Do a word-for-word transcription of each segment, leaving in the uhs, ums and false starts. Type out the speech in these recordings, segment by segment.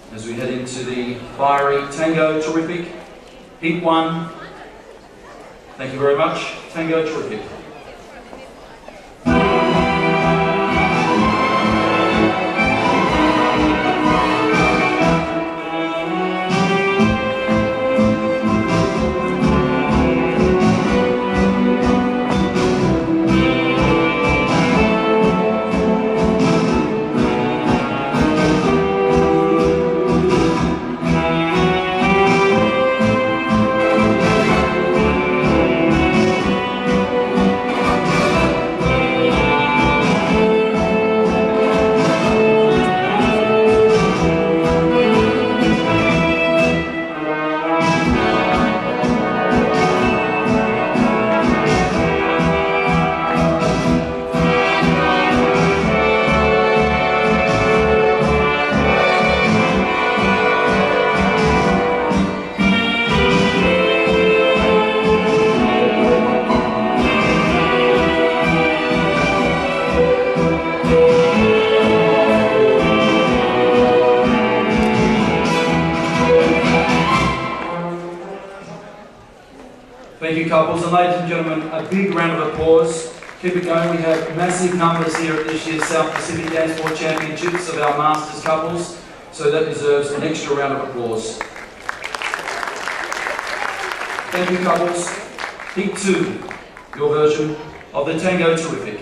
as we head into the fiery Tango Terrific, Heat one. Thank you very much. Tango Terrific. Thank you, couples, and ladies and gentlemen, a big round of applause. Keep it going. We have massive numbers here at this year's South Pacific Dance Floor Championships of our Masters couples, so that deserves an extra round of applause. Thank you, couples. Heat two, your version of the Tango Terrific.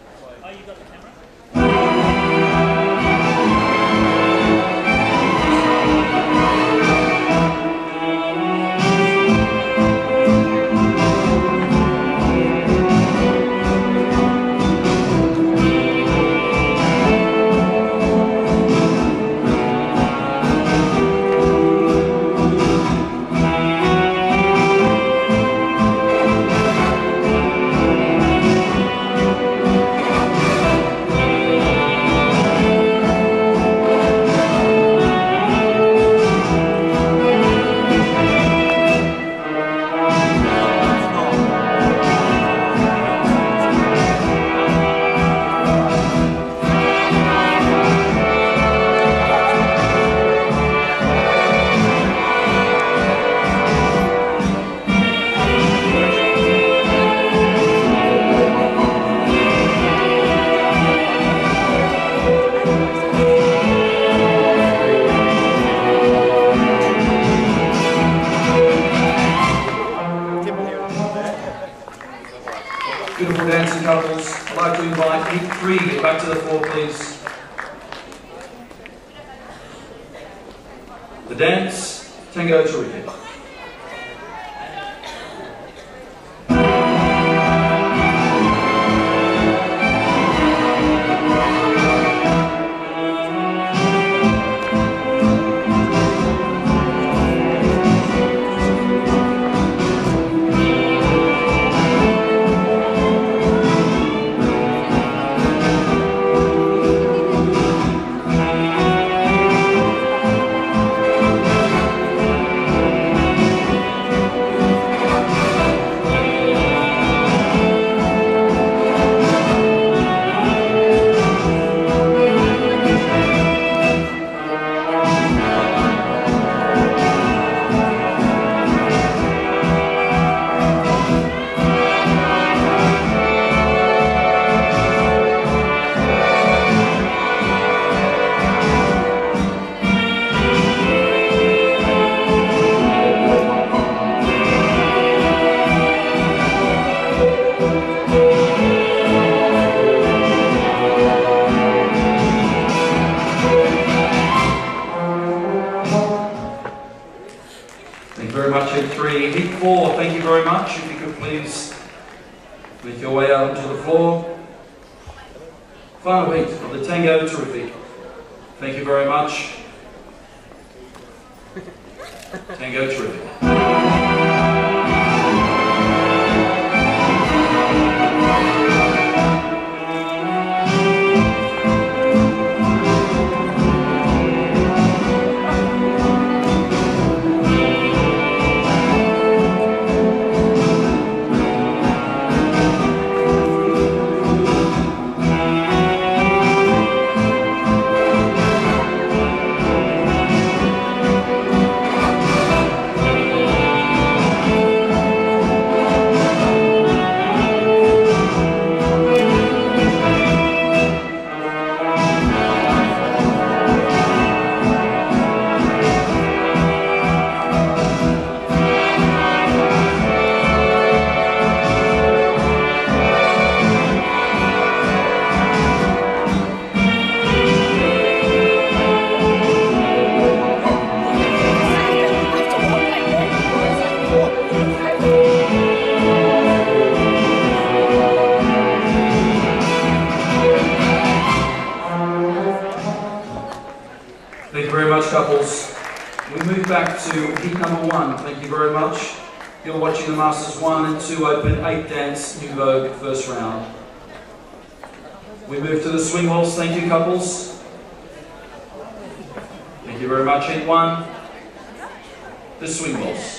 Beautiful dancing couples. I'd like to invite Heat three back to the floor, please. The dance, Tango Terrific. Heat three. Heat four, thank you very much. If you could please make your way out onto the floor. Final heat of the Tango Terrific. Thank you very much. Tango Terrific. Thank you very much, couples. We move back to heat number one. Thank you very much. You're watching the Masters one and two Open eight Dance New Vogue first round. We move to the swing waltz. Thank you, couples. Thank you very much. Heat one, the swing waltz.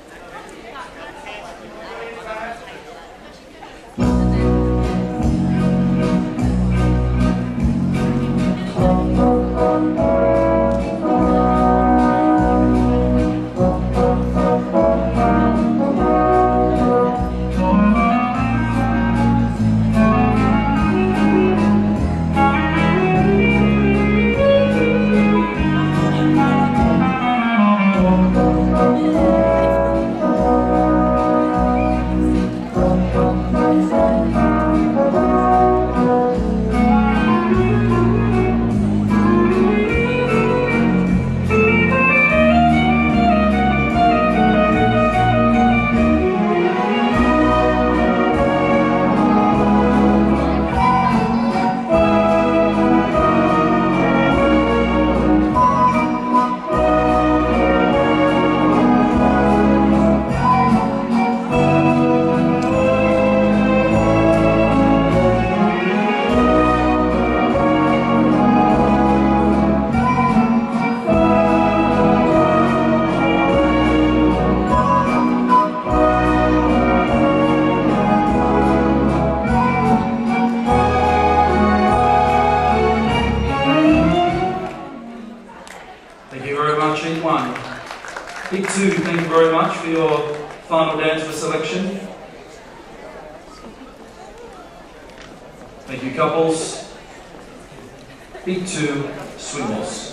Heat two, thank you very much for your final dance for selection. Thank you, couples. Heat two, swing waltz.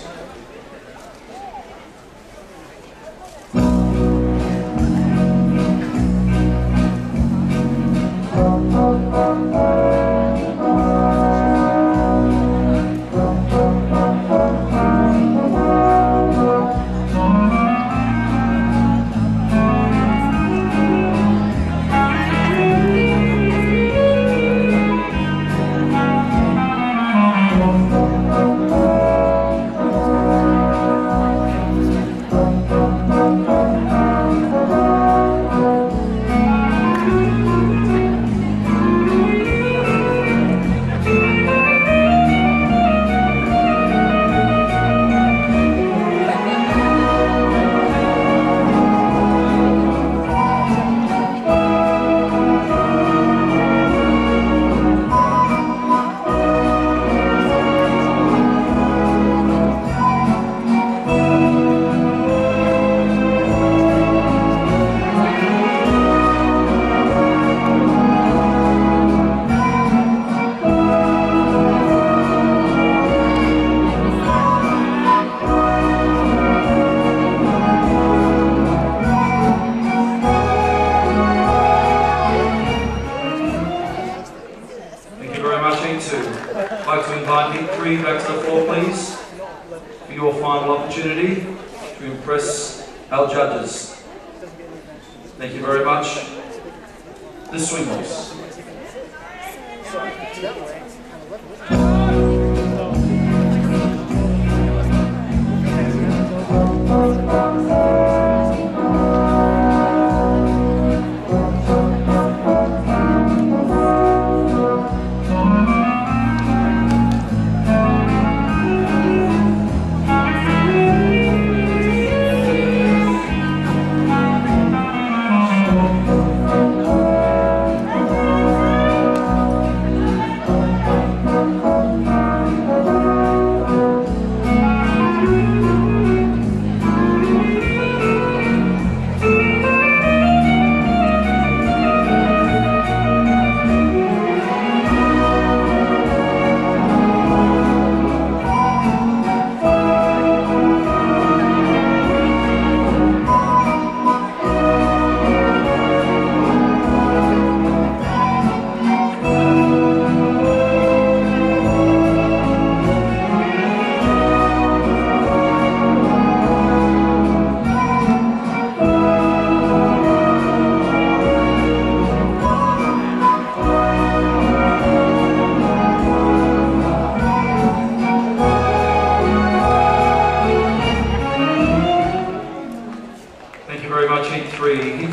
I'd like to invite Heat three back to the floor, please, for your final opportunity to impress our judges. Thank you very much. The swing waltz.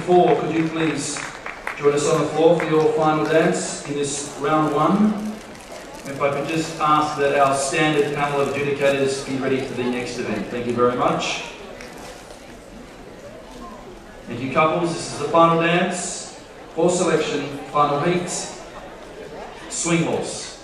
four, could you please join us on the floor for your final dance in this round one? If I could just ask that our standard panel of adjudicators be ready for the next event. Thank you very much. Thank you, couples. This is the final dance for selection, final heat, swing horse.